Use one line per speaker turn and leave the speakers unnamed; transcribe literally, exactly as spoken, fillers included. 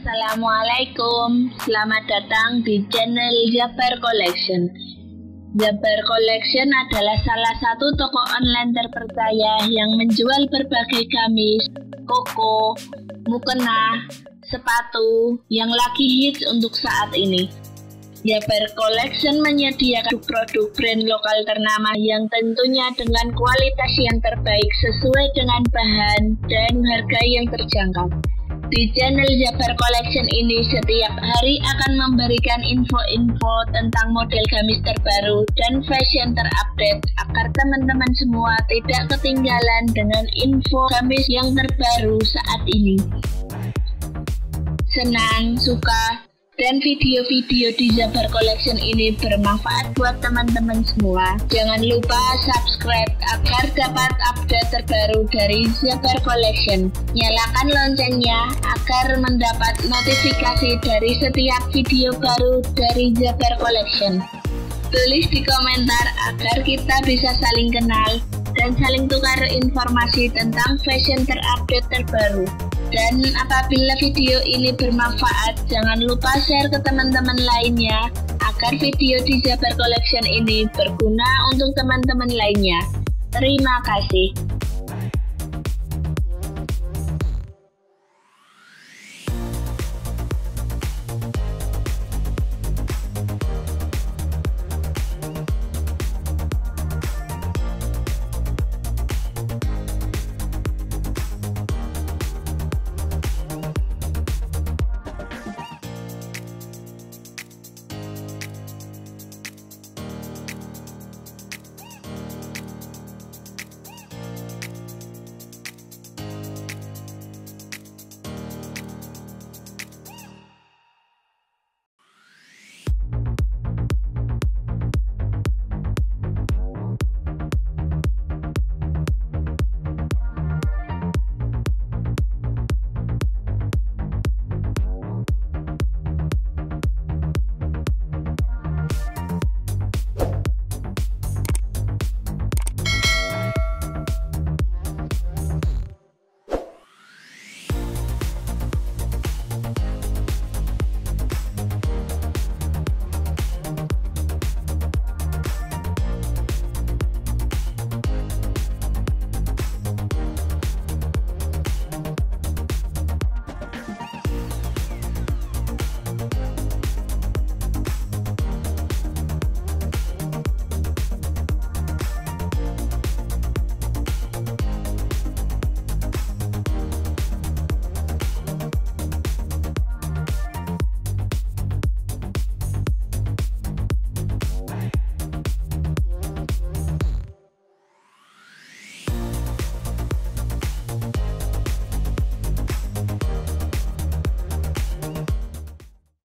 Assalamualaikum, selamat datang di channel Jabar Collection. Jabar Collection adalah salah satu toko online terpercaya yang menjual berbagai gamis, koko, mukena, sepatu yang lagi hits untuk saat ini. Jabar Collection menyediakan produk brand lokal ternama yang tentunya dengan kualitas yang terbaik sesuai dengan bahan dan harga yang terjangkau. Di channel Jabar Collection ini setiap hari akan memberikan info-info tentang model gamis terbaru dan fashion terupdate agar teman-teman semua tidak ketinggalan dengan info gamis yang terbaru saat ini. Senang, suka, dan video-video di Jabar Collection ini bermanfaat buat teman-teman semua. Jangan lupa subscribe agar dapat update terbaru dari Jabar Collection. Nyalakan loncengnya agar mendapat notifikasi dari setiap video baru dari Jabar Collection. Tulis di komentar agar kita bisa saling kenal dan saling tukar informasi tentang fashion terupdate terbaru. Dan apabila video ini bermanfaat, jangan lupa share ke teman-teman lainnya agar video di Jabar Collection ini berguna untuk teman-teman lainnya. Terima kasih.